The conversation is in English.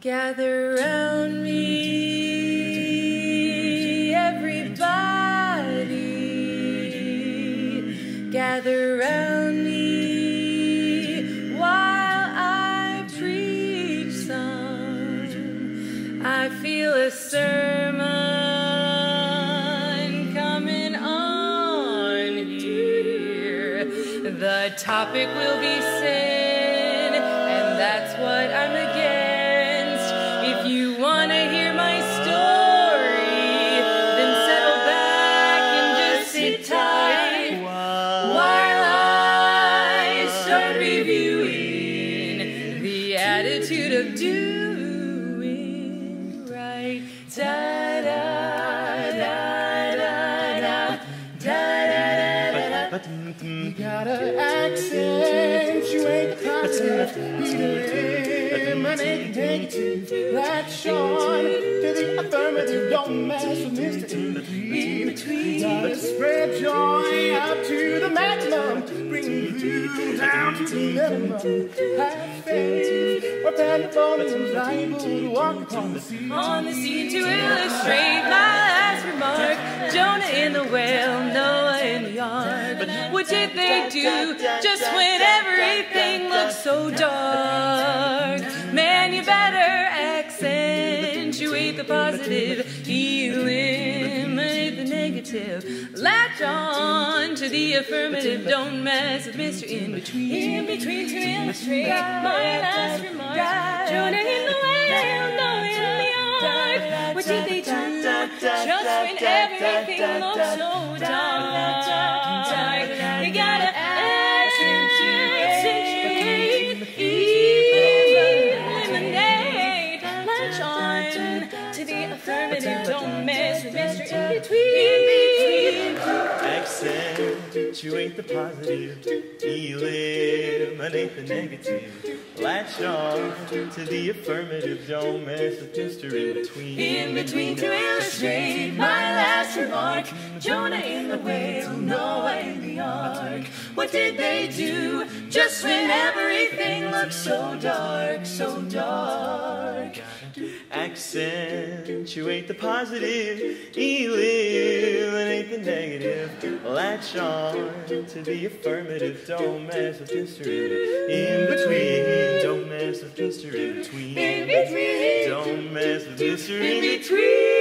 Gather round me, everybody. Gather round me while I preach some. I feel a sermon coming on here. The topic will be sin, and that's what I'm against. If you want to hear my story, then settle back and just sit tight while I start reviewing the attitude of doing right. Da da da da da da da da. You gotta accentuate the positive, eliminate negative. Latch on to the affirmative. Don't mess with Mr. In Between. Gotta spread joy out to the maximum. Bring you down to the minimum. Have faith. We're pandemonium liable to walk upon the sea. On the sea to illustrate my last remark. Jonah in the whale, Noah in the ark. What did they do just when everything looked so dark? Man, you better accentuate the positive, eliminate the negative. Latch on to the affirmative. Don't mess with Mr. In Between. In between to illustrate my last remark. Jonah in the whale, Noah in the ark. What did they do just when everything looked so dark? You gotta accentuate, eliminate, latch on to the affirmative. Don't mess with Mr. In Between. Accentuate the positive, eliminate the negative. Latch on to the affirmative. Don't mess with Mr. In Between. In between to illustrate my last remark. Jonah in the whale, Noah in the ark. What did they do just when everything looked so dark, so dark? Accentuate the positive, eliminate the negative. Latch on to the affirmative. Don't mess with Mr. In Between. Don't mess with Mr. In Between. In between. Don't mess with Mr. In Between.